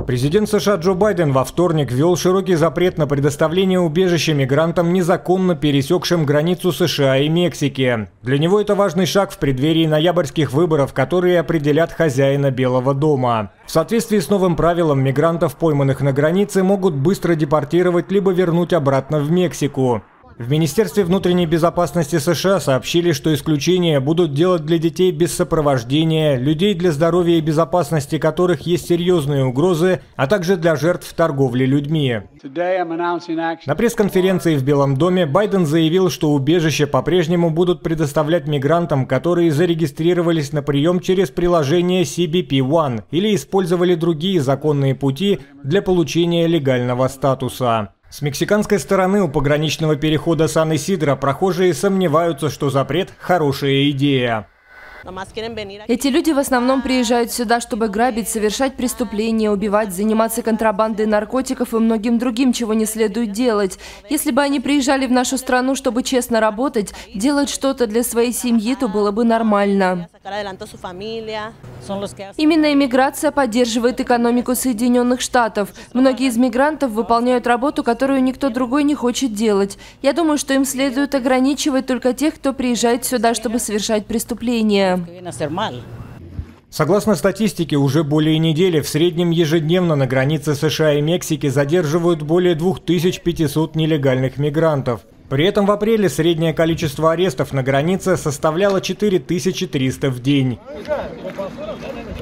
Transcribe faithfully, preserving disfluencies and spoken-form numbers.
Президент США Джо Байден во вторник ввел широкий запрет на предоставление убежища мигрантам, незаконно пересекшим границу США и Мексики. Для него это важный шаг в преддверии ноябрьских выборов, которые определят хозяина Белого дома. В соответствии с новым правилом, мигрантов, пойманных на границе, могут быстро депортировать либо вернуть обратно в Мексику. В Министерстве внутренней безопасности США сообщили, что исключения будут делать для детей без сопровождения, людей, для здоровья и безопасности которых есть серьезные угрозы, а также для жертв торговли людьми. На пресс-конференции в Белом доме Байден заявил, что убежища по-прежнему будут предоставлять мигрантам, которые зарегистрировались на прием через приложение си би пи One или использовали другие законные пути для получения легального статуса. С мексиканской стороны у пограничного перехода Сан-Исидро прохожие сомневаются, что запрет – хорошая идея. Эти люди в основном приезжают сюда, чтобы грабить, совершать преступления, убивать, заниматься контрабандой наркотиков и многим другим, чего не следует делать. Если бы они приезжали в нашу страну, чтобы честно работать, делать что-то для своей семьи, то было бы нормально. Именно иммиграция поддерживает экономику Соединенных Штатов. Многие из мигрантов выполняют работу, которую никто другой не хочет делать. Я думаю, что им следует ограничивать только тех, кто приезжает сюда, чтобы совершать преступления. Согласно статистике, уже более недели в среднем ежедневно на границе США и Мексики задерживают более двух тысяч пятисот нелегальных мигрантов. При этом в апреле среднее количество арестов на границе составляло четыре тысячи триста в день.